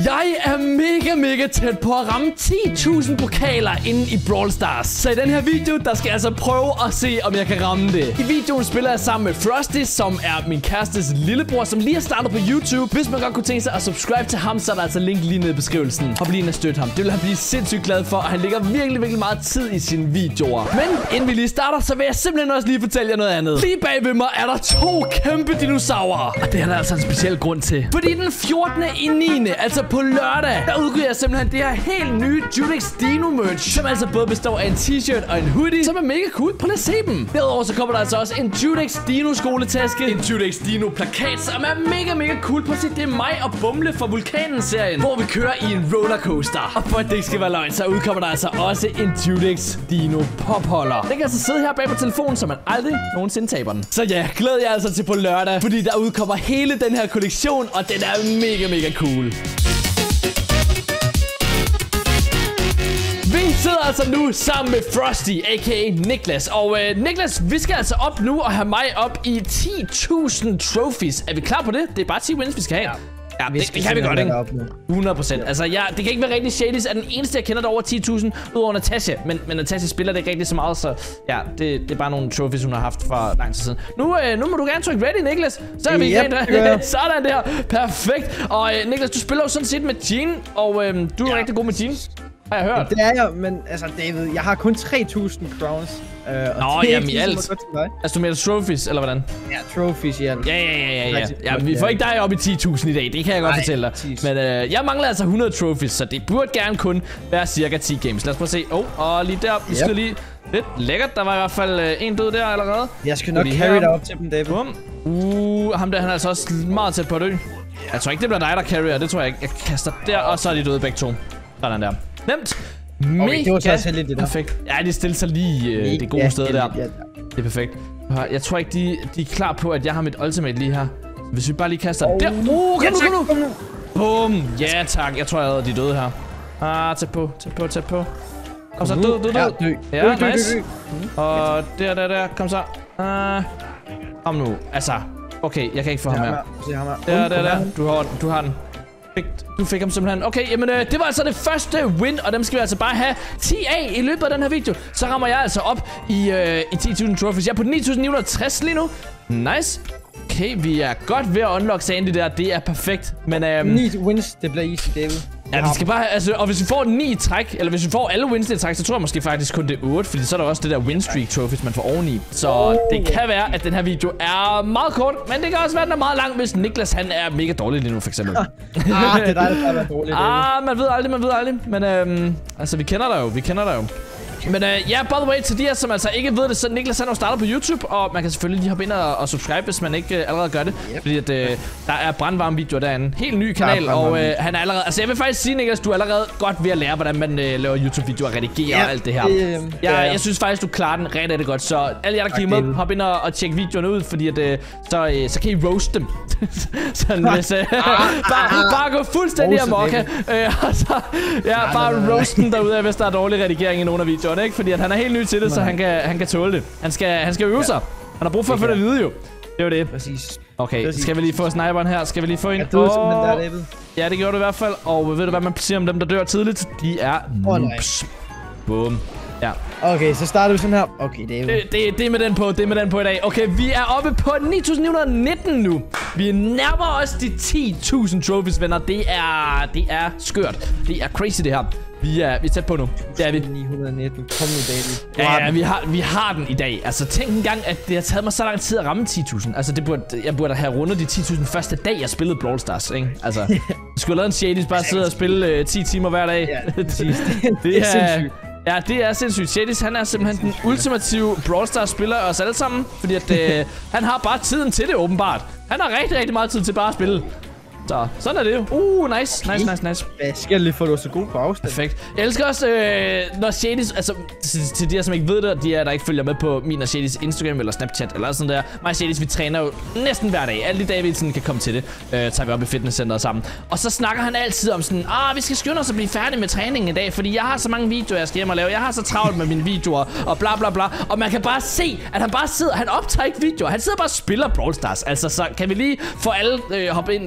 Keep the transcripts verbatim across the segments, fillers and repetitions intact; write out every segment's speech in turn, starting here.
Jeg er mega, mega tæt på at ramme ti tusind pokaler inde i Brawl Stars. Så i den her video, der skal jeg altså prøve at se, om jeg kan ramme det. I videoen spiller jeg sammen med Frosty, som er min kærestes lillebror, som lige har startet på YouTube. Hvis man godt kunne tænke sig at subscribe til ham, så er der altså link lige nede i beskrivelsen. Hop lige ind og støtte ham. Det vil han blive sindssygt glad for, og han lægger virkelig, virkelig meget tid i sine videoer. Men inden vi lige starter, så vil jeg simpelthen også lige fortælle jer noget andet. Lige bag ved mig er der to kæmpe dinosaurer. Og det er der altså en speciel grund til. Fordi den fjortende i niende, altså på lørdag, der udgiver jeg simpelthen det her helt nye Judex Dino merch, som altså både består af en t-shirt og en hoodie, som er mega cool. Prøv at se dem. Derudover så kommer der altså også en Judex Dino skoletaske, en Judex Dino plakat, som er mega, mega cool. Prøv at se, det er mig og Bumle fra Vulkanen-serien, hvor vi kører i en rollercoaster. Og for at det ikke skal være løgn, så udkommer der altså også en Judex Dino popholder. Den kan altså sidde her bag på telefonen, så man aldrig nogensinde taber den. Så ja, glæder jeg altså til på lørdag, fordi der udkommer hele den her kollektion, og den er mega, mega cool. Vi sidder altså nu sammen med Frosty, aka Niklas. Og øh, Niklas, vi skal altså op nu og have mig op i ti tusind trophies. Er vi klar på det? Det er bare ti wins, vi skal have. Ja. Ja, det, det kan vi godt, ikke? hundrede procent. Altså, ja, det kan ikke være rigtig. Shadys er den eneste, jeg kender, der over ti tusind, udover Natasha. Men, men Natasha spiller det ikke rigtig så meget, så ja, det, det er bare nogle trophies, hun har haft for lang tid siden. Nu, øh, nu må du gerne trykke ready, Niklas. Så er vi yep, igen. Sådan der. Perfekt. Og øh, Niklas, du spiller jo sådan set med Jean, og øh, du er ja. rigtig god med Jean. Har jeg hørt. Ja, det er jeg, men altså David, jeg har kun tre tusind crowns. Øh, Nå, jamen i alt. Altså du mener trophies, eller hvordan? Ja, trophies i alt. Ja, ja, ja, ja, ja. ja vi får ikke dig op i ti tusind i dag, det kan jeg godt Ej, fortælle dig. Men øh, jeg mangler altså hundrede trophies, så det burde gerne kun være cirka ti games. Lad os prøve at se. Åh, oh, og lige der, vi yep. skal lige lidt lækkert. Der var i hvert fald øh, en død der allerede. Jeg skal nok carry dig op til dem, David. Bum. Uh, ham der, han er altså også meget tæt på at dø. Jeg tror ikke, det bliver dig, der carrier. Det tror jeg ikke. Jeg kaster der, og så er de døde begge to. Sådan der. Nemt. Mega okay, det var så også lidt det der. Perfekt. Ja, de stiller sig lige øh, det gode ja, sted der. Ja, ja. Det er perfekt. Jeg tror ikke, de, de er klar på, at jeg har mit ultimate lige her. Hvis vi bare lige kaster oh. der. Uh, kom ja, nu, kom nu. Bum. Ja, tak. Jeg tror, jeg havde de døde her. Ah, tæt på, tæt på, tæt på. Kom så, død, død, død. Ja, dø. Ja, dø, nice. Dø, dø, dø. Og der, der, der. Kom så. Ah. Kom nu. Altså. Okay, jeg kan ikke få ham her. Der, der, der. Du har, du har den. Du fik ham simpelthen. Okay, jamen øh, det var altså det første win, og dem skal vi altså bare have ti af i løbet af den her video. Så rammer jeg altså op i, øh, i ti tusind trophies. Jeg er på ni tusind ni hundrede og tres lige nu. Nice. Okay, vi er godt ved at unlock Sandy der. Det er perfekt. Men øhm, ni wins, det bliver easy, David. Ja, vi skal bare, altså, og hvis vi får ni træk, eller hvis vi får alle wins i træk, så tror jeg måske faktisk kun det er otte, fordi så er der også det der win streak trophies, man får oveni. Så oh. det kan være, at den her video er meget kort, men det kan også være, at den er meget lang, hvis Niklas han er mega dårlig lige nu, for eksempel. ah, det er dig, der er dårlig. Ah, man ved aldrig, man ved aldrig. Men øhm, altså, vi kender dig jo, vi kender dig jo. Men øh, ja, by the way, til de her, som altså ikke ved det, så Niklas han har startet på YouTube, og man kan selvfølgelig lige hoppe ind og, og subscribe, hvis man ikke øh, allerede gør det. Yep. Fordi at, øh, der er brandvarme videoer derinde. Helt ny kanal, ja, og øh, han er allerede... Altså jeg vil faktisk sige, Niklas, du er allerede godt ved at lære, hvordan man øh, laver YouTube-videoer og redigerer ja, og alt det her. Det, øh, jeg, ja, ja. jeg synes faktisk, du klarer den rigtig, rigtig godt. Så alle jer, der kigger med, hop ind og, og tjek videoerne ud, fordi at, øh, så, øh, så kan I roast dem. Sådan, hvis, øh, bare, bare gå fuldstændig amok. Øh, og så ja, bare roast dem derude, hvis der er dårlig redigering i nogle af videoerne, ikke? Fordi at han er helt ny til det, så han kan, han kan tåle det. Han skal, han skal øve sig. Han har brug for at få det at vide, jo. Det er jo det. Præcis. Okay, Præcis. Skal vi lige få sniperen her? Skal vi lige få en? Jeg døde simpelthen der, David. Ja, det gjorde du i hvert fald. Og ved du, hvad man siger om dem, der dør tidligt? De er noobs. Boom. Ja. Okay, så starter vi sådan her. Okay, David. Det, det, det er med den på, det er med den på i dag. Okay, vi er oppe på ni tusind ni hundrede og nitten nu. Vi nærmer os de ti tusind trophies, venner. Det er, det er skørt. Det er crazy, det her. Vi er, vi er tæt på nu. Det er vi. ni hundrede og nitten. Kom nu, David. Ja, ja, vi har, vi har den i dag. Altså, tænk engang, at det har taget mig så lang tid at ramme ti tusind. Altså, det burde, jeg burde have rundet de ti tusind første dag, jeg spillede Brawl Stars, ikke? Altså, jeg skulle have lavet en Shadys, bare sidde og spille uh, ti timer hver dag. Ja, præcis. det, det er sindssygt. Ja, det er sindssygt. Shadys, han er simpelthen den ultimative Brawl Stars spiller af os alle sammen. Fordi at, øh, han har bare tiden til det, åbenbart. Han har rigtig, rigtig meget tid til bare at spille. Så, sådan er det jo. Uh, nice, okay. nice, nice, nice. Hvad skal lige få du så god på afstand? Perfekt. Jeg elsker også, øh, når Shadys, altså til, til de her, som ikke ved det, de her, der ikke følger med på min og Shadys Instagram eller Snapchat eller sådan der. Mig og Shadys, vi træner jo næsten hver dag. Alle de dage, vi sådan kan komme til det, øh, tager vi op i fitnesscenteret sammen. Og så snakker han altid om sådan, ah, vi skal skynde os at blive færdige med træningen i dag, fordi jeg har så mange videoer, jeg skal hjem og lave. Jeg har så travlt med mine videoer og bla bla bla. Og man kan bare se, at han bare sidder, han optager ikke videoer. Han sidder bare og spiller Brawl Stars. Altså, så kan vi lige få alle øh, hoppe ind øh, på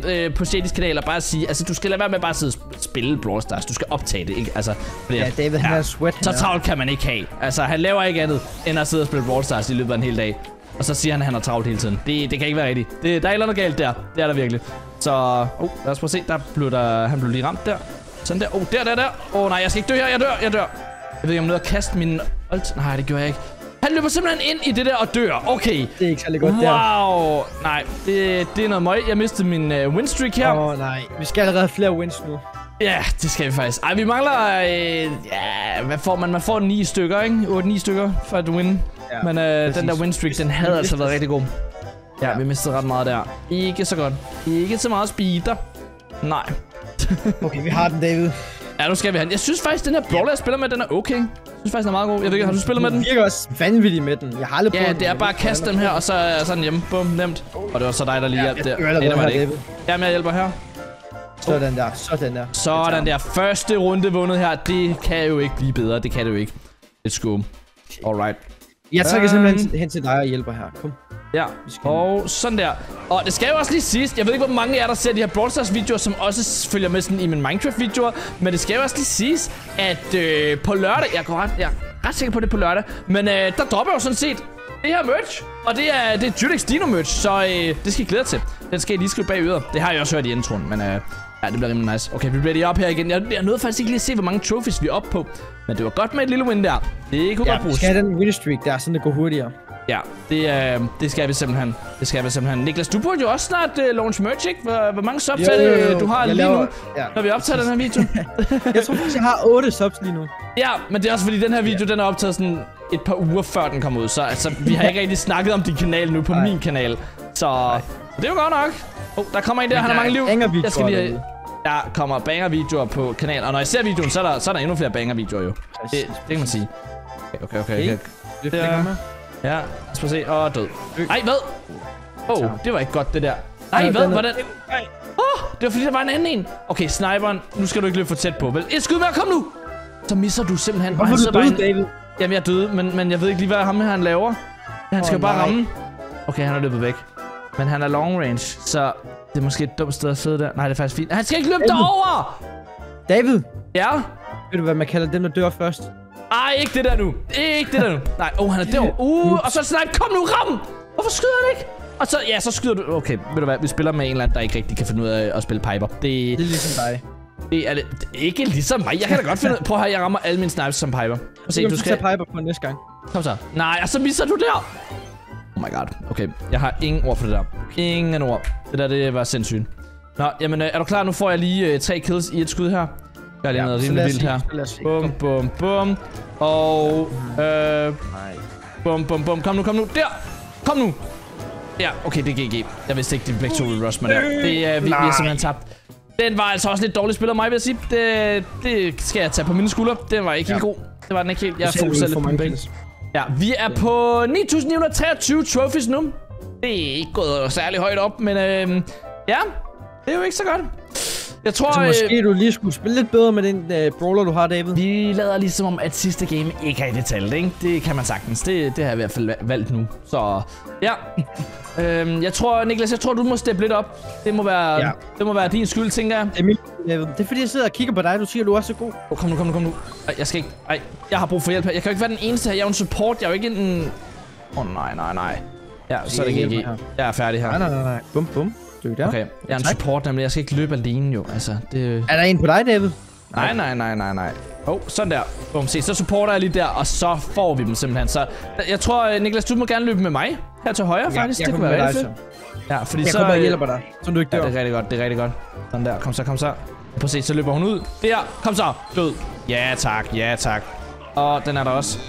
Shadys kanal og bare sige, altså du skal lade være med bare at sidde og spille Brawl Stars. Du skal optage det, ikke? Altså, fordi, ja, David, han er sweat. Så travlt kan man ikke have. Altså, han laver ikke andet, end at sidde og spille Brawl Stars i løbet af en hel dag. Og så siger han, at han er travlt hele tiden. Det, det kan ikke være rigtigt. Det, der er et eller andet galt der. Det er der virkelig. Så, oh, lad os prøve at se. Der blev der, han blev lige ramt der. Sådan der. Oh, der, der, der. Åh, oh, nej, jeg skal ikke dø her. Jeg dør, jeg dør. Jeg ved ikke, om jeg er nødt at kaste min ult. Nej, det gjorde jeg ikke. Han løber simpelthen ind i det der og dør. Okay. Det er ikke særlig godt wow. der. Wow. Nej, det, det er noget møg. Jeg mistede min uh, winstreak her. Åh, oh, nej. Vi skal allerede have flere wins nu. Ja, det skal vi faktisk. Ej, vi mangler... Øh, ja, hvad får man? Man får ni stykker, ikke? otte ni stykker for at win. Ja, men øh, den der winstreak, den havde altså været rigtig god. Ja, ja, vi mistede ret meget der. Ikke så godt. Ikke så meget speeder. Nej. Okay, vi har den, David. Ja, nu skal vi have den. Jeg synes faktisk, den her brawler, jeg spiller med, den er okay. Jeg synes faktisk, den er meget god. Jeg ved ikke, har du spillet med den? Den virker også vanvittigt med den. Jeg har aldrig prøvet den. Ja, det er bare at kaste dem her, og så er sådan hjemme. Bum, nemt. Og det var så dig, der lige hjalp der. Det var det ikke. Jamen, jeg hjælper her. Sådan der, sådan der. Sådan der. Første runde vundet her. Det kan jo ikke blive bedre. Det kan det jo ikke. Let's go. Alright. Jeg trækker um, simpelthen hen til dig og hjælper her. Kom. Ja, og sådan der. Og det skal jo også lige siges, jeg ved ikke, hvor mange af jer, der ser de her Brawl Stars videoer, som også følger med sådan i min Minecraft videoer, men det skal jo også lige siges, at øh, på lørdag, jeg går ret, jeg er ret sikker på det på lørdag, men øh, der dropper jo sådan set det her merch, og det er, det er Judex Dino merch, så øh, det skal I glæde til. Den skal I lige skrive bag øret. Det har jeg også hørt i introen, men øh, ja, det bliver rimelig nice. Okay, vi bliver lige op her igen. Jeg, jeg nåede faktisk ikke lige at se, hvor mange trophies vi er oppe på, men det var godt med et lille win der. Det kunne ja, godt bruges. Vi skal have den win streak der, sådan det går hurtigere. Ja, det, øh, det skal vi simpelthen. Det skal vi simpelthen. Niklas, du burde jo også snart uh, launch merch, ikke? Hvor, hvor mange subs er det, du har lige laver, nu, ja. Når vi optager den her video? Jeg tror faktisk, jeg har otte subs lige nu. Ja, men det er også fordi, den her video, den er optaget sådan et par uger før den kom ud. Så altså, vi har ikke rigtig snakket om din kanal nu på Ej. min kanal. Så Ej. det er jo godt nok. Oh, der kommer en der, han har mange liv. Jeg skal lige... Der kommer banger-videoer på kanalen. Og når jeg ser videoen, så er der, så er der endnu flere banger-videoer jo. Det, det kan man sige. Okay, okay, okay. okay. Det er... Ja, lad os prøve at se. Åh, oh, død. Ej, hvad? Åh, oh, det var ikke godt, det der. Ej, hvad? Hvordan? Åh, oh, det var fordi, der var en anden en. Okay, sniperen. Nu skal du ikke løbe for tæt på, vel? Et skud mere, kom nu! Så misser du simpelthen. Hvorfor er du død, David? Jamen, jeg er døde, men, men jeg ved ikke lige, hvad ham her han laver. Han skal oh, bare nej. ramme. Okay, han er løbet væk. Men han er long range, så det er måske et dumt sted at sidde der. Nej, det er faktisk fint. Han skal ikke løbe David. derover! David! Ja? Ved du, hvad man kalder dem, der dør først? Ej, ikke det der nu. Ikke det der nu. Nej, åh, oh, han er derovre. Uh, og så snipe. Kom nu, ram! Hvorfor skyder han ikke? Og så, ja, så skyder du. Okay, ved du hvad? Vi spiller med en eller anden, der ikke rigtig kan finde ud af at spille Piper. Det, det er ligesom dig. Det er, det, det er ikke ligesom mig. Jeg kan da godt finde ud. Prøv at høre, jeg rammer alle mine snipes som Piper. Prøv at se, du skal tage Piper på næste gang. Kom så. Nej, og så misser du der. Oh my god. Okay, jeg har ingen ord for det der. Ingen ord. Det der, det var sindssygt. Nå, jamen, er du klar? Nu får jeg lige øh, tre kills i et skud her. Jeg har lige ja, noget rimelig vildt her. Bum, bum, bum. Og... Øh... Bum, bum, bum. Kom nu, kom nu. Der! Kom nu! Ja, okay, det er G G. Jeg vidste ikke, de begge to ville rush mig der. Det er... Vi, vi har simpelthen tabt. Den var altså også lidt dårligt spillet af mig, vil jeg sige. Det, det skal jeg tage på mine skuldre. Den var ikke ja. helt god. Det var den ikke helt. Jeg fokuserer lidt på den. Ja, vi er på ni tusind ni hundrede treogtyve trophies nu. Det er ikke gået særlig højt op, men øh, ja, det er jo ikke så godt. Jeg tror, så måske øh, du lige skulle spille lidt bedre med den øh, brawler, du har, David. Vi lader ligesom om, at sidste game ikke er i detalje, ikke? Det kan man sagtens. Det, det har jeg i hvert fald valgt nu. Så ja. øhm, jeg tror, Niklas, jeg tror, du må steppe lidt op. Det må være, ja. det må være din skyld, tænker jeg. Det er, min, David. Det er fordi, jeg sidder og kigger på dig. Du siger, du er så god. Oh, kom nu, kom nu, kom nu. Ej, jeg skal ikke... Ej, jeg har brug for hjælp her. Jeg kan jo ikke være den eneste her. Jeg er jo en support. Jeg er jo ikke en... Åh, oh, nej, nej, nej. Ja, så er det G G. Jeg er færdig her. Nej, nej, nej, nej. Bum, bum. Der. Okay, jeg er en support, nemlig. Jeg skal ikke løbe alene, jo. Altså, det... Er der en på dig, David? Nej, nej, nej, nej, nej. Åh, oh, sådan der. Bum, se, så supporter jeg lige der, og så får vi dem simpelthen. Så jeg tror, Niklas, du må gerne løbe med mig. Her til højre, ja, faktisk. Det kunne være rigtig fedt. Ja, fordi jeg så... Jeg kommer og hjælper dig, så du ikke dør. Ja, det er rigtig godt, det er rigtig godt. Sådan der, kom så, kom så. Prøv at se, så løber hun ud. Der, kom så. Død. Ja, tak, ja, tak. Og den er der også.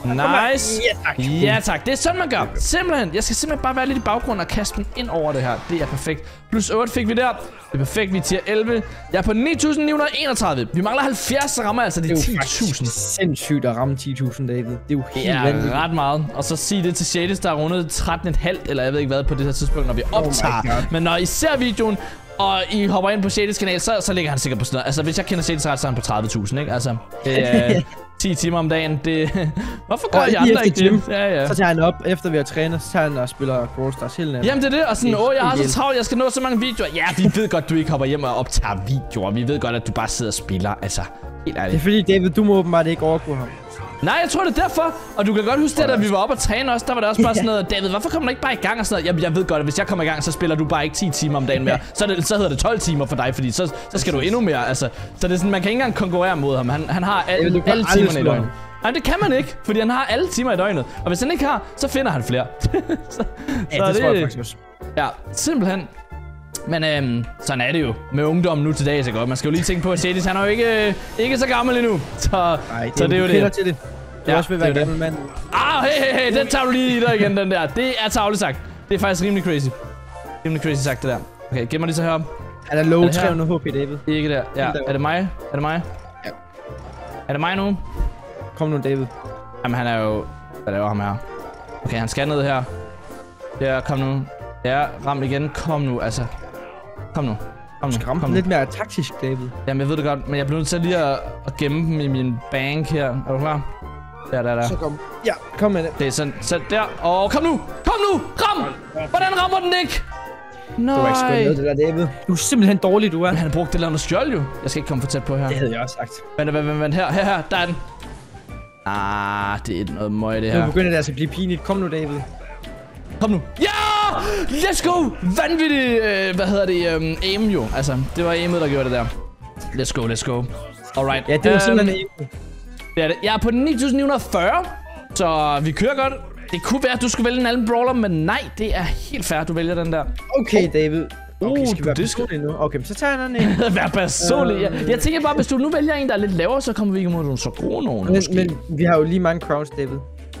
Nice. Ja tak. Ja tak. Det er sådan man gør. Simpelthen. Jeg skal simpelthen bare være lidt i baggrunden og kaste den ind over det her. Det er perfekt. Plus otte fik vi der. Det er perfekt. Vi er tier elleve. Jeg er på ni tusind ni hundrede enogtredive. Vi mangler halvfjerds, så rammer altså de ti tusind. Det er sindssygt at ramme ti tusind, David. Det er jo helt ja, vanvittigt. Ret meget. Og så sig det til Shadys, der er rundet tretten komma fem eller jeg ved ikke hvad på det her tidspunkt, når vi optager. Oh Men når I ser videoen, og I hopper ind på Shadys kanal, så, så ligger han sikkert på sådan noget. Altså, hvis jeg kender Shadys ret, så er han på tredive tusind, ikke? Altså, det, øh, ti timer om dagen. Det... Hvorfor gør Og jeg andre ikke det? Ja, ja. Så tager han op, efter vi har trænet, så tager han og spiller Brawl Stars hele natten. Jamen det er det, og sådan, åh, jeg har så travlt, jeg skal nå så mange videoer. Ja, vi ved godt, du ikke hopper hjem og optager videoer. Vi ved godt, at du bare sidder og spiller, altså, helt ærligt. Det er fordi, David, du må åbenbart ikke overgå ham. Nej, jeg tror det er derfor. Og du kan godt huske det, da vi var oppe og træne også, der var det også bare sådan noget, David, hvorfor kommer du ikke bare i gang og sådan noget? Jamen, jeg ved godt, at hvis jeg kommer i gang, så spiller du bare ikke ti timer om dagen mere. Så, det, så hedder det tolv timer for dig, fordi så, så skal du endnu mere, altså. Så det er sådan, man kan ikke engang konkurrere mod ham. Han, han har al, David, alle timerne i døgnet. Nej, det kan man ikke, fordi han har alle timer i døgnet. Og hvis han ikke har, så finder han flere. så, ja, så det, det tror jeg faktisk også. Ja, simpelthen. Men øhm, sådan er det jo med ungdommen nu til dag, så godt. Man skal jo lige tænke på, at Shadis, han er jo ikke, øh, ikke så gammel endnu. Så, Ej, det, så det er jo det. Til det. Du ja, også vil være gammel mand. Ah, hey, hey, hey, den tager du lige i dig igen, den der. Det er tavligt sagt. Det er faktisk rimelig crazy. Rimelig crazy sagt, det der. Okay, giv mig lige så her. Han er low tre hundrede H P, David. Ikke der. Ja, er det mig? Er det mig? Ja. Er det mig nu? Kom nu, David. Jamen, han er jo... Hvad laver ham her? Okay, han skal ned her. Ja, kom nu. Ja, ram igen. Kom nu, altså. Kom nu. Kom nu. Skram lidt mere taktisk, David. Jamen, jeg ved det godt, men jeg bliver nødt til lige at, at gemme dem i min bank her. Er du klar? Der, der, der. Så kom. Ja, kom med det. Det er sådan, så der. Åh, kom nu! Kom nu! Ram! Hvordan rammer den ikke? Nej. Du er ikke skønt noget, det der, David. Du er simpelthen dårlig, du er. Men han har brugt det eller andet skjold jo. Jeg skal ikke komme for tæt på her. Det havde jeg også sagt. Vent, vent, vent, vent. Her, her, her. Der er den. Ah, det er noget møg, det her. Nu begynder det altså at blive pinligt. Kom nu, David. Kom nu. Ja! Let's go! Vanvittigt, øh, hvad hedder det, um, aim jo. Altså, det var aimet, der gjorde det der. Let's go, let's go. Alright. Ja, det var um, simpelthen aim. Det er det. Jeg er på ni tusind ni hundrede og fyrre, så vi kører godt. Det kunne være, at du skulle vælge en anden brawler, men nej, det er helt fair, du vælger den der. Okay, David. Okay, uh, skal vi være personlige nu? Okay, så tager jeg den en. Vær personlig. Jeg, jeg tænker bare, hvis du nu vælger en, der er lidt lavere, så kommer vi ikke mod nogle så gode nogen. Men, men vi har jo lige mange crowns, David.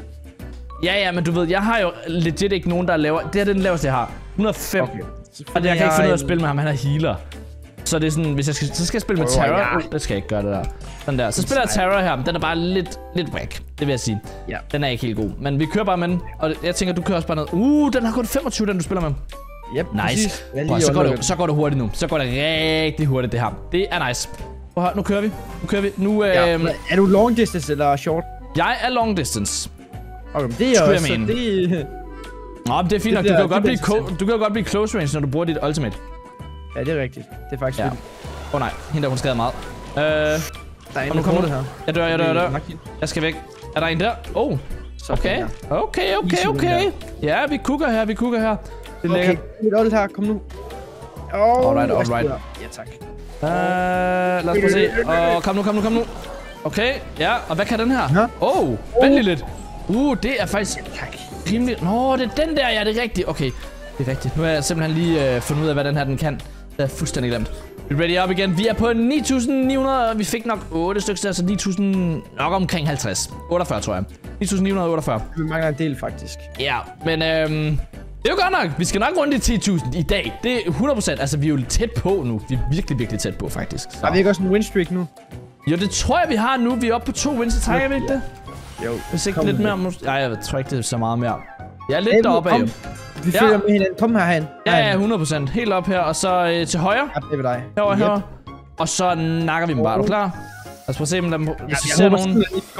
Ja, ja, men du ved, jeg har jo legit ikke nogen, der er lavere. Det er den laveste, jeg har. et hundrede og fem. Okay. Og jeg kan ikke finde ud af at spille med ham, han er healer. Så det er sådan, hvis jeg skal, så skal jeg spille med Terror. Oh, ja. Det skal jeg ikke gøre, det der. Sådan der. Så spiller jeg Terror her, den er bare lidt, lidt whack. Det vil jeg sige. Ja. Den er ikke helt god. Men vi kører bare med den. Og jeg tænker, du kører også bare ned. Uh, den har kun femogtyve, den du spiller med. Yep, nice. Prøv, så, går det, så går det hurtigt nu. Så går det rigtig hurtigt, det her. Det er nice. Prøv, nu kører vi. Nu kører vi. Nu, ja. øhm, er du long distance eller short? Jeg er long distance. Okay, det er også, det... Nå, men det er fint nok. Du kan, godt blive du kan godt blive close range, når du bruger dit ultimate. Ja, det er rigtigt. Det er faktisk ja. vildt. Åh oh, nej, hende der, hun skader meget. Øh, der er en, nu kommer her. Jeg dør, jeg dør, jeg dør. Jeg skal væk. Er der en der? Oh. Okay. Okay, okay, okay. Ja, vi kugger her, vi kugger her. Det er okay, mit ult her. Kom nu. Oh, alright, alright. Ja, tak. Uh, lad os prøve at se. Åh, oh, kom nu, kom nu, kom nu. Okay, ja. Og hvad kan den her? Åh, oh, vent lige lidt. Uh, det er faktisk rimelig... Nå, det er den der, ja, det er rigtigt. Okay, det er rigtigt. Nu har jeg simpelthen lige øh, fundet ud af, hvad den her den kan. Det er fuldstændig glemt. Vi er ready op igen. Vi er på ni tusind ni hundrede, og vi fik nok otte stykker der, så ni tusind nok omkring halvtreds. otteogfyrre, tror jeg. ni tusind ni hundrede og otteogfyrre. Vi mangler en del, faktisk. Ja, men øhm, det er jo godt nok. Vi skal nok rundt i ti tusind i dag. Det er hundrede procent. Altså, vi er jo tæt på nu. Vi er virkelig, virkelig tæt på, faktisk. Så. Har vi ikke også en winstreak nu? Jo, det tror jeg, vi har nu. Vi er oppe på to wins. Så trækker vi ikke det? Jo. Hvis ikke lidt mere... Nej, jeg tror ikke, det er så meget mere. Jeg er lidt hey, deroppe af. Vi følger ja. med hinanden. Kom herhen. Ja, ja, hundrede procent. Helt op her, og så øh, til højre. Ja, det er dig. Herovre, yep. herovre. Og så nakker vi dem bare. Er du klar? Lad os prøve at se, om der, hvis ja, vi ser nogen...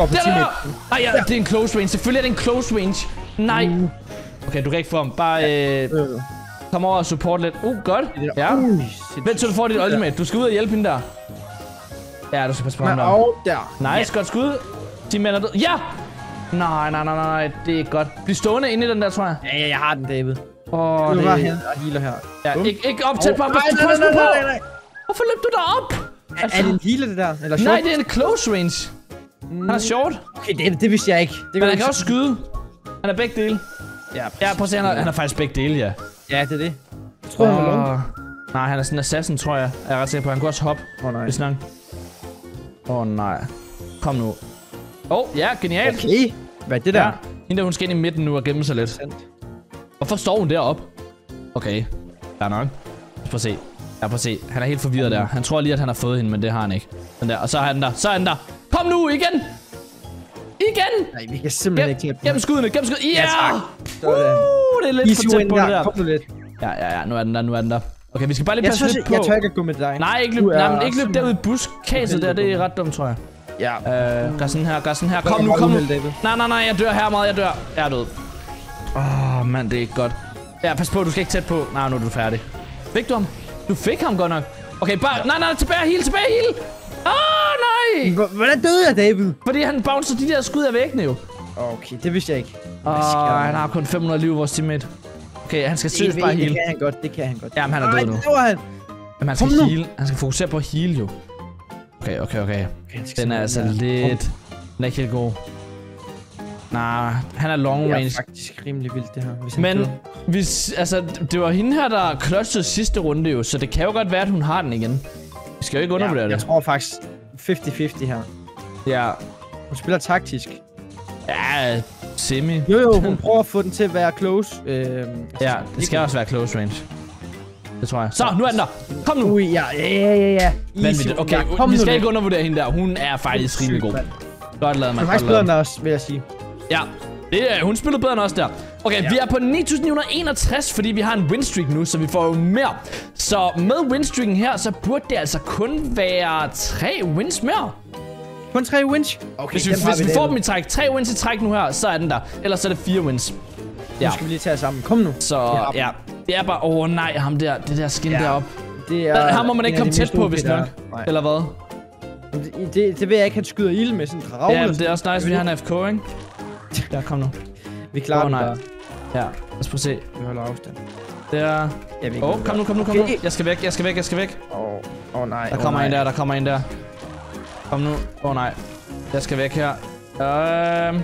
Nej, ja, det er en close range. Selvfølgelig er det en close range. Nej. Uh. Okay, du kan ikke få ham. Bare øh, kom over og support lidt. Uh, godt. Ja. Vent til du får dit ultimate. Du skal ud og hjælpe hende der. Ja, du skal passe på ham der. Nice, godt skud. Teammate er død. Ja! Nej, nej, nej, nej, det er godt. Bliv stående inde i den der, tror jeg. Ja, ja, jeg har den, David. Åh, oh, det er bare hen og healer her. Ja, ikke, ikke op tæt på ham. Nej, nej, nej, nej. Hvorfor løb du derop? Er, altså, er det en healer, det der? Eller short? Nej, det er en close range. Han er short. Okay, det, det vidste jeg ikke. Det Men han kan også skyde. Han er begge dele. Ja, ja prøv at se, han er, han er faktisk begge dele, ja. Ja, det er det. Jeg tror, oh. han er long. Nej, han er sådan en assassin, tror jeg. Jeg er ret sikker på, han kunne også hoppe. Åh, oh, nej. Åh, oh, nej. Kom nu. Åh, oh, ja, genialt. Okay. Hvad er det der? Ja. Hende der, hun skal ind i midten nu og gemme sig lidt. Hvorfor står hun deroppe? Okay, der er nok. Prøv at se. Ja, prøv at se. Han er helt forvirret der. Han tror lige, at han har fået hende, men det har han ikke. Den der. Og så er han der. Så er han der. Kom nu, igen! Igen! Nej, vi kan simpelthen ikke klippe. Gem skuddene, gem skuddene. Ja! Yeah! Uh, det er lidt for tæt på det der. Kom nu lidt. Ja, ja, ja. Nu er den der, nu er den der. Okay, vi skal bare lige passe lidt på. Jeg tør ikke at gå med dig. Nej, ikke løb, nej, men ikke løb derude i buskaset der. Det er ret dumt, tror jeg. Ja. Øh, gør sådan her, gør sådan her. Kom nu, kom nu. Nej, nej, nej, jeg dør her meget, jeg dør. Jeg er død. Åh, oh, mand, det er ikke godt. Ja, pas på, du skal ikke tæt på. Nej, nu er du færdig. Fik du ham? Du fik ham godt nok. Okay, bare... Nej, nej, tilbage, heal, tilbage, heal. Åh, oh, nej. Hvordan døde jeg, David? Fordi han bouncer de der skud af væggene jo. Okay, det vidste jeg ikke. Åh, oh, han har kun fem hundrede liv, vores teammate. Okay, han skal seriøst bare heal. Det kan han godt, det kan han godt. Jamen, han er død nu. Nej, det var han. Jamen, han skal heal. Han skal fokusere på at heal jo. Okay, okay, okay. Den er altså lidt... Den er ikke helt god. Nej, han er long range. Det er faktisk rimelig vildt, det her. Hvis Men, hvis, altså, det var hende her, der clutchede sidste runde jo, så det kan jo godt være, at hun har den igen. Vi skal jo ikke undervurdere ja, det. Jeg tror faktisk halvtreds halvtreds her. Ja. Hun spiller taktisk. Ja, semi. Jo jo, hun prøver at få den til at være close. Øh, ja, det skal også være close range. Det tror jeg. Så, nu er den der. Kom nu. Ui, ja, ja, ja, ja. Vanvittigt. Okay, ja, vi skal ikke undervurdere hende der. Hun er faktisk rimelig god. Godt lavet, man. Hun er faktisk bedre end os, vil jeg sige. Ja, det er, hun spillede bedre end os der. Okay, ja. Vi er på ni tusind ni hundrede enogtres, fordi vi har en winstreak nu, så vi får jo mere. Så med winstreaken her, så burde det altså kun være tre wins mere. Kun tre wins? Okay, hvis vi, hvis vi, vi får dem i træk, tre wins i træk nu her, så er den der. Ellers så er det fire wins. Ja. Nu skal vi lige tage sammen. Kom nu. Så ja, ja. Det er bare, åh oh, nej, ham der, det der skin ja. deroppe. Det er... Ham må man ikke komme tæt på, hvis nok. Eller hvad? Det, det, det ved jeg ikke, han skyder ild med sådan en drage. Ja, det er også nice, fordi han er F K, ikke? Ja, kom nu. Vi klarer oh, den bare. Ja, lad os prøve at se. Vi holder afstand. Der. Åh, oh, kom nu, kom nu, kom nu. Jeg skal væk, jeg skal væk, jeg skal væk. Åh, oh, oh, nej. Der kommer oh, en der, der kommer en der. Kom nu. Åh oh, nej. Jeg skal væk her. Øhm.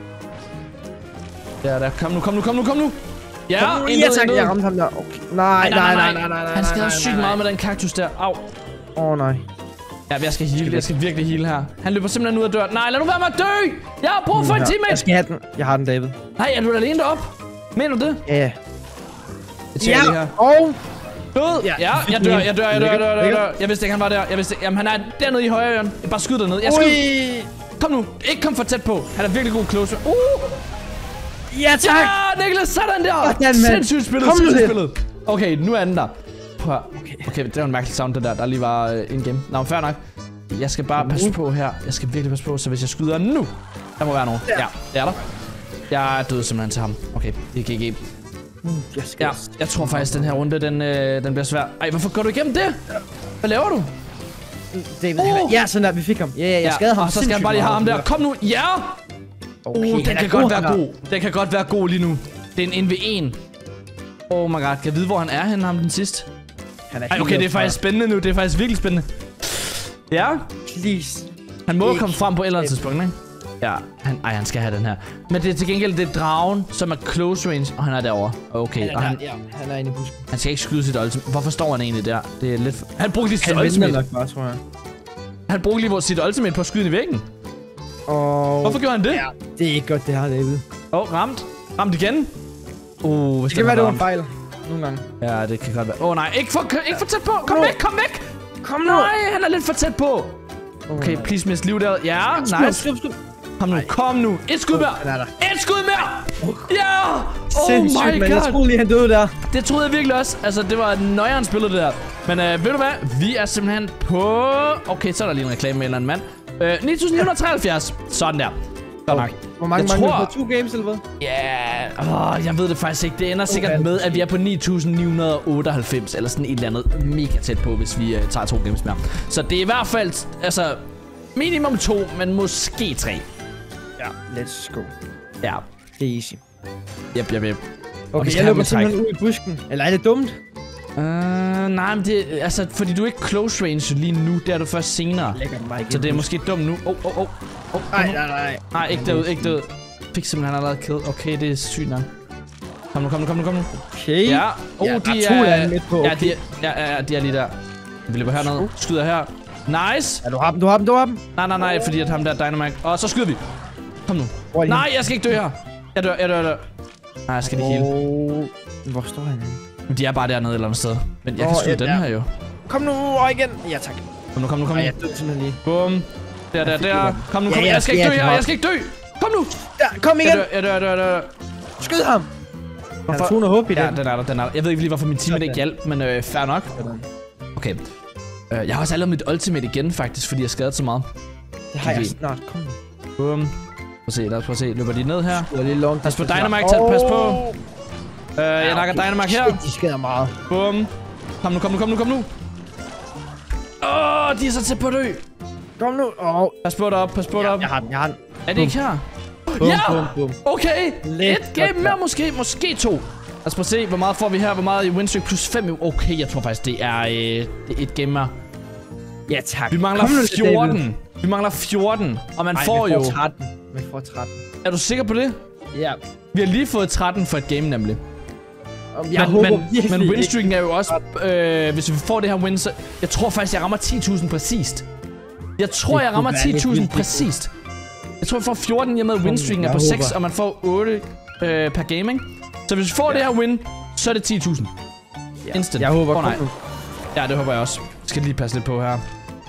Der, der. Kom nu, kom nu, kom nu, kom nu. Ja, kom nu. Ja, tak. Jeg ramte ham der. Okay. Nej, nej, nej, nej, nej, nej. Han skader sygt meget med den kaktus der. Au. Åh, oh, nej. Ja, jeg skal heal. Jeg skal virkelig heal her. Han løber simpelthen ud af døren. Nej, lad nu være med at dø! Jeg har brug for en teammate! Jeg skal have den. Jeg har den, David. Nej, er du alene deroppe? Mener du det? Ja. Jeg tjekker lige her. Og... Død! Ja, ja, jeg dør, jeg dør, jeg dør, jeg dør, jeg dør, jeg dør. Jeg vidste ikke, han var der. Jeg vidste ikke. Jamen, han er dernede i højre hjørne. Bare skyd dernede. Jeg skyder. Kom nu. Ikke kom for tæt på. Han er virkelig god close. Uh! Ja, tak! Ja, Niklas, sådan der! Sindssygt spillet, sindssygt spillet. Okay, nu er den der. Prøv. Okay, okay, det var en mærkelig sound, det der. Der lige var uh, en game. Nå, fair nok. Jeg skal bare passe på her. Jeg skal virkelig passe på, så hvis jeg skyder nu... Der må være nogen. Ja, det er der. Jeg er død simpelthen til ham. Okay, det er G G. Jeg ja, jeg tror faktisk, den her runde, den, øh, den bliver svær. Ej, hvorfor går du igennem det? Hvad laver du? David, oh. Ja, sådan der, vi fik ham. Ja, ja, jeg skadede ham. Og så skal han bare lige have ham der. Kom nu, ja! Okay, oh, den kan godt være god. Den kan godt være god lige nu. Det er en en v en. Oh my god, kan jeg vide, hvor han er henne, ham den sidste? Han er Ej, okay, det er faktisk spændende nu. Det er faktisk virkelig spændende. Ja. Please. Han må komme frem på et eller andet tidspunkt, ikke? Ja, han, ej, han skal have den her. Men det er til gengæld, det er dragen, som er close range, og han er derovre. Okay, han er, og han, ja, han er inde i busken. Han skal ikke skyde sit ultimate. Hvorfor står han egentlig der? Det er lidt... For... Han brugte lige sit han ultimate. Nok bare, tror jeg. Han brugte lige sit ultimate på at skyde i væggen. Og... Hvorfor gjorde han det? Ja, det er ikke godt, det her, David. Åh, oh, ramt. Ramt igen. Uh, det kan være, det var en fejl. Nogle gange. Ja, det kan godt være. Åh oh, nej, ikke for, ikke for tæt på. Kom no. væk, kom væk. Kom nu. Nej, han er lidt for tæt på. Okay, please mist liv der. Ja, nice. Kom nu, kom nu. Et skud mere. Et skud mere. Ja. Oh my god. Jeg troede lige, han døde der. Det troede jeg virkelig også. Altså, det var nøjeren spillet det der. Men øh, ved du hvad? Vi er simpelthen på... Okay, så er der lige en reklame med en eller anden mand. Øh, ni tusind ni hundrede treoghalvfjerds. Sådan der. Okay. Hvor mange mangler på to games, eller hvad? Ja, yeah, jeg ved det faktisk ikke. Det ender sikkert med, at vi er på ni tusind ni hundrede otteoghalvfems, eller sådan et eller andet mega tæt på, hvis vi uh, tager to games mere. Så det er i hvert fald, altså, minimum to, men måske tre. Ja, let's go. Ja. Det er easy. Yep, yep, yep. Okay, jeg løber simpelthen ud i busken. Eller er det dumt? Uh, nej, men det altså, fordi du er ikke close range lige nu, det er du først senere. Så det er måske dumt nu. Åh, åh, åh. Nej, nej, nej. Nej, ikke derud, ikke derud. Fik simpelthen allerede kill. Okay, det er sygt nok. Kom nu, kom nu, kom nu, kom nu. Okay. Ja, oh, ja, de er... er midt på. Okay. Ja, de er, ja, ja, de er lige der. Vi løber hernede. Skyder her. Nice. Ja, du har dem, du har dem, du har dem. Nej, nej, nej, fordi at ham der Dynamite. Og så skyder vi. Kom nu. Nej, jeg skal ikke dø her. Jeg dør, jeg dør, jeg dør. Nej, jeg skal lige heal. Oh. Hvor står han henne? De er bare dernede et eller andet sted. Men jeg kan skyde den her jo. Kom nu, og igen. Ja, tak. Kom nu, kom nu, kom nu. Ej, jeg døde simpelthen lige. Bum. Der, der, der. Kom nu, kom nu. Jeg skal ikke dø her, jeg skal ikke dø. Kom nu. Ja, kom igen. Jeg dør, jeg dør, jeg dør. Skyd ham. Han har to hundrede håb i den. Ja, den er der, den er der. Jeg ved ikke lige, hvorfor min teammate ikke hjalp, men øh, fair nok. Okay. Uh, jeg har også allerede mit ultimate igen, faktisk, fordi jeg skadede så meget. Det har jeg snart. Kom nu. Bum. Prøv at se, lad os prøve at se. Løber de ned her? Det er lidt langt. Pas på Dynamite, tæt. Pas på. Uh, jeg nakker Dynamite her. De skader meget. Bum. Kom nu, kom nu, kom nu, kom nu. Åh, oh, de er så tæt på at dø. Kom nu. Oh. Pas på deroppe, pas på Ja, deroppe. jeg har den, jeg har den. Er det ikke her? Bum, Ja! bum, bum. Okay. Lidt Et game godt, mere, ja. måske, måske to. Lad os prøve at se, hvor meget får vi her. Hvor meget i winstreak plus fem. Okay, jeg tror faktisk, det er, øh, det er et game mere. Ja, tak. Vi mangler fjorten. Vi mangler fjorten. Og man Ej, får vi jo... tretten. Vi får tretten. Er du sikker på det? Ja. Vi har lige fået tretten for et game, nemlig. Jeg men, håber men, virkelig men ikke. winstreaken er jo også... Øh, hvis vi får det her win, så... Jeg tror faktisk, jeg rammer ti tusind præcist. Jeg tror, Det jeg rammer kunne være ti tusind lidt præcist. Jeg tror, jeg får fjorten, i og med winstreaken er på seks, og man får otte øh, per game, ikke? Så hvis vi får ja. det her win, så er det ti tusind. Ja. Instant. Jeg håber, oh, nej. kom nu. Ja, det håber jeg også. Jeg skal lige passe lidt på her.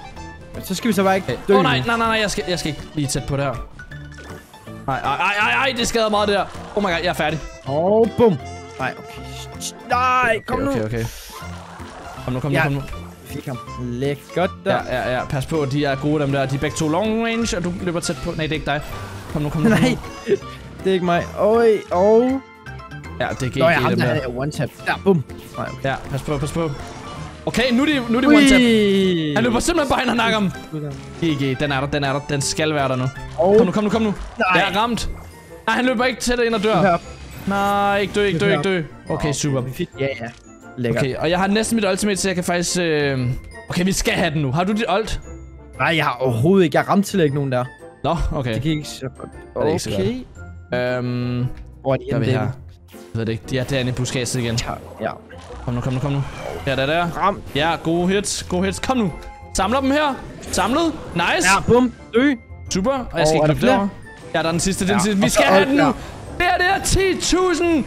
Så skal vi så bare ikke dø. Åh oh, nej, nej, nej, nej, jeg skal, jeg skal ikke lige tæt på det her. Nej, nej, nej, nej, det skader meget det der. Oh my god, jeg er færdig. Åh, oh, bum. Nej, okay. Nej, kom okay, nu. Okay, okay. Kom nu, kom nu, ja. kom nu. Fik ham. Læk godt der. Ja, ja, ja. Pas på, de er gode dem der. De er begge to long range, og du løber tæt på. Nej, det er ikke dig. Kom nu, kom nu. Kom Nej, nu. det er ikke mig. Oj, oh. Ja, det er G G Nå, jeg ham dem der der. er one tap. Der, bum. Nej, okay. Ja, pas på, pas på. Okay, nu er de, nu er de one tap. Han løber simpelthen bare ind og nakker ham. G G, den er der, den er der. Den skal være der nu. Oh. Kom nu, kom nu, kom nu. Nej. Jeg er ramt. Nej, han løber ikke tæt ind og dør. Nej, ikke dø, ikke dø, ikke dø. Okay, super. Vi fik, ja, ja. Lækkert. Okay, og jeg har næsten mit ultimate, så jeg kan faktisk... Øh... Okay, vi skal have den nu. Har du dit ult? Nej, jeg har overhovedet ikke. Jeg ramte til ikke nogen der. Nå, okay. Det gik ikke så godt. Det er ikke så godt. Okay. Øhm... Hvor er de Hvad er vi henne? her? Jeg ved det ikke. De er derinde i buskadset igen. Ja. Kom nu, kom nu, kom nu. Ja, der, der. Ram. Ja, gode hits, gode hits. Kom nu. Samler dem her. Samlet. Nice. Ja, bum. Dø. Super. Og jeg skal Og ikke er der løbe flere? derovre. Ja, der er den sidste, den Ja, sidste. Vi og så skal have den nu. ult, Det er det her ti tusind.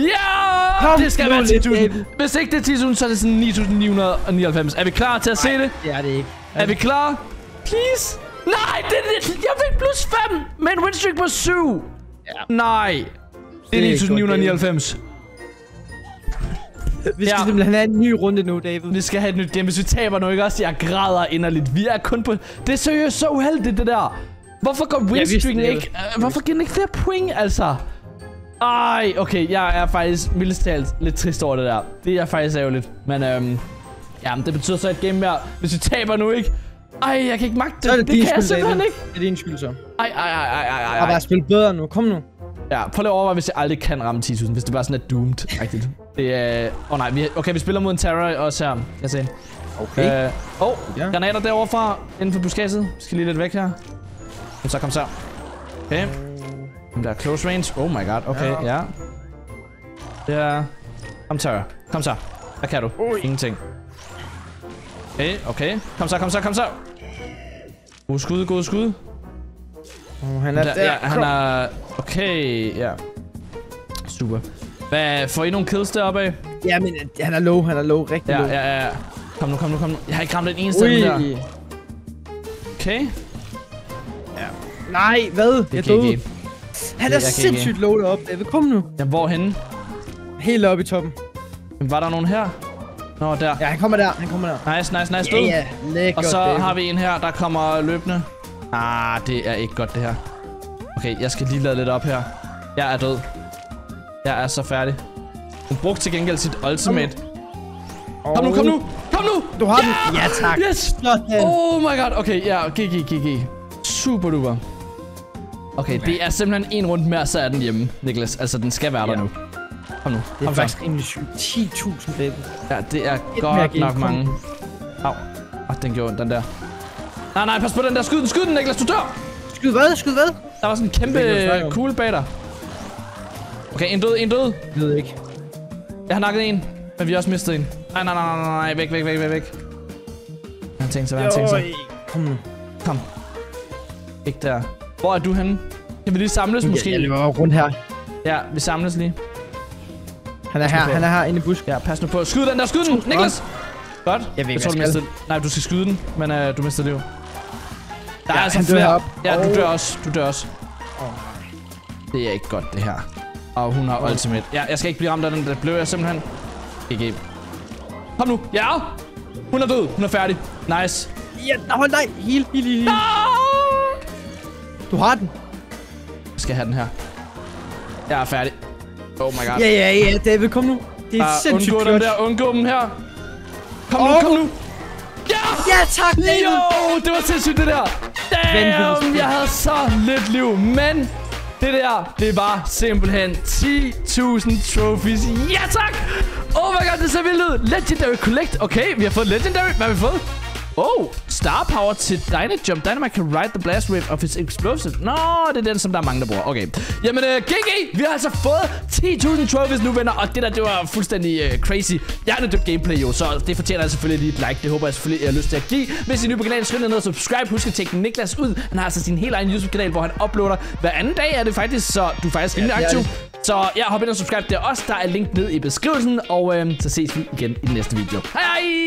Ja! Kom Det skal nu være ti lidt, tusind. David. Hvis ikke det er ti tusind, så er det sådan ni tusind ni hundrede nioghalvfems. Er vi klar til at se det? Det er det ikke. Er vi klar? Please? Nej, det, det, jeg fik plus fem med en winstreak på syv. Ja. Nej. Det er ni tusind ni hundrede nioghalvfems. Vi skal Ja. simpelthen have en ny runde nu, David. Vi skal have et nyt game. Hvis vi taber nu, ikke også? Jeg græder inderligt. Vi er kun på... Det er seriøst så uheldigt, det der. Hvorfor går winstreaken det, ikke... Uh, hvorfor giver den ikke flere point, altså? Ej, okay. Jeg er faktisk mildest talt lidt trist over det der. Det er faktisk ærgerligt. Men øhm... Ja, men det betyder så et game mere. Hvis vi taber nu, ikke? Ej, jeg kan ikke magte det. Så er det, det din kan jeg skyld, simpelthen David. ikke. Det er din skyld, så. Ej, ej, ej, ej, ej, ej. Jeg har bare spillet bedre nu. Kom nu. Ja, prøv lige at overveje, hvis jeg aldrig kan ramme ti tusind. Hvis det bare sådan er doomed-agtigt. Det er... Åh oh, nej, vi... okay, vi spiller mod en terror også her. Lad os se. Okay. Øh... Åh, oh, Ja. granater derovre fra. Inden for buskadset. Vi skal lige lidt væk her. Kom så, kom så. Okay. Den der close range. Oh my god, okay, ja. ja. Det er... Kom terror. Kom så. Hvad kan du? Ui. Ingenting. Okay, okay. Kom så, kom så, kom så. God skud, god skud. Oh, han er Der, der. ja, han er... Okay, ja. Super. Hvad, får I nogle kills deroppe af? Ja, men øh, han er low. Han er low. Rigtig Ja, low. ja, ja. Kom nu, kom nu, kom nu. Jeg har ikke ramt den eneste af dem der. Ui. Okay. Ja. Nej, hvad? Det Jeg er døde. G G. Han Det er er G G. sindssygt low deroppe, David. Kom nu. Jamen, hvorhenne? Helt oppe i toppen. Jamen, var der nogen her? Nå, der. Ja, han kommer der. Han kommer der. Nice, nice, nice. Ja, Død. ja. Lækkert, Og så David. har vi en her, der kommer løbende. Ah, det er ikke godt, det her. Okay, jeg skal lige lade lidt op her. Jeg er død. Jeg er så færdig. Hun brugte til gengæld sit ultimate. Kom nu, kom nu! Kom nu! Du har den. Ja, tak. Yes! Sådan. Oh my god, okay, ja, G G, G G. Super duper. Okay, det er simpelthen en runde mere, så er den hjemme, Niklas. Altså, den skal være der Ja. nu. Kom nu, Det er kom så. faktisk rimelig sygt. ti tusind, David. Ja, det er mere godt game, nok kom. mange. Au. Åh, den gjorde ondt, den der. Nej, nej, pas på den der. Skyd den, skyd den, Niklas, du dør! Skyd hvad? Skyd hvad? Der var sådan en kæmpe Det ved jeg, hvad du snakker om. kugle bag dig. Okay, en død, en død. Jeg ved ikke. Jeg har nakket en, men vi har også mistet en. Nej, nej, nej, nej, nej, væk, væk, væk, væk, væk. Han tænkte sig, hvad han tænkte sig. Kom nu. Kom. Ikke der. Hvor er du henne? Kan vi lige samles måske? Jeg løber rundt her. Ja, vi samles lige. Han er her. Han er her inde i busken. Ja, pas nu på. Skyd den der, skyd den, Niklas! Godt. Jeg ved ikke, tror, hvad du jeg skal. mistede... Nej, du skal skyde den, men uh, du mister liv. Der Ja, er altså han dør flere. heroppe. Ja, du Åh. dør også. Du dør også. Det er ikke godt, det her. Og hun har ultimate. Ja, jeg skal ikke blive ramt af den. Det blev jeg simpelthen. G G. Kom nu. Ja! Hun er død. Hun er færdig. Nice. Ja, hold dig. Heal, heal, heal. Nej! Du har den. Jeg skal have den her. Jeg er færdig. Oh my god. Ja, ja, ja, David, kom nu. Det er uh, sindssygt undgå dem der, undgå dem her. Kom oh. nu, kom nu. Ja! Ja, tak, David. Jo, det var sindssygt det der. Damn, jeg havde så lidt liv, men det der, det var simpelthen ti tusind trophies. Ja, tak! Oh my god, det ser vildt ud. Legendary Collect. Okay, vi har fået Legendary. Hvad har vi fået? Oh, Star Power til Dynajump. Dynamite can ride the blast wave of its explosive. Nå, det er den, som der er mange, der bruger. Okay. Jamen, uh, G G, vi har altså fået ti tusind trophies nu, venner. Og det der, det var fuldstændig uh, crazy. Jeg har nødt gameplay jo, så det fortjener selvfølgelig lige et like. Det håber jeg selvfølgelig, jeg har lyst til at give. Hvis I er nye på kanalen, skriv ned og subscribe. Husk at tjekke Niklas ud. Han har altså sin helt egen YouTube-kanal, hvor han uploader hver anden dag. Er det faktisk, så du er faktisk rimelig ja, aktiv. Så ja, hop ind og subscribe. Det er også. Der er link ned i beskrivelsen. Og øh, så ses vi igen i den næste video. Hej hej!